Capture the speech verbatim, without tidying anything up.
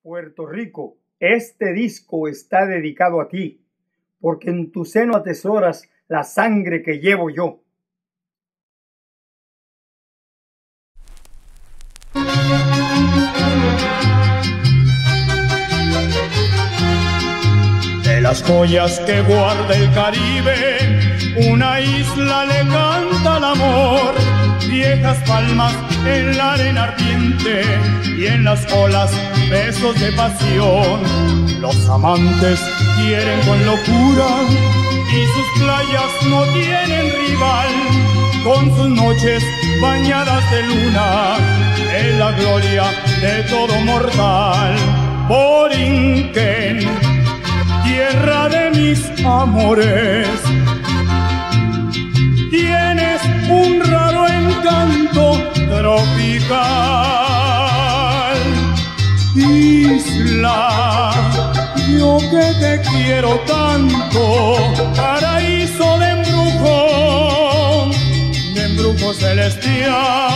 Puerto Rico, este disco está dedicado a ti, porque en tu seno atesoras la sangre que llevo yo. De las joyas que guarda el Caribe, una isla le canta al amor. Viejas palmas en la arena ardiente y en las olas besos de pasión. Los amantes quieren con locura y sus playas no tienen rival. Con sus noches bañadas de luna, es la gloria de todo mortal. Borinquen, tierra de mis amores, tienes un raro encanto tropical. Isla, yo que te quiero tanto, paraíso de embrujo, de embrujo celestial.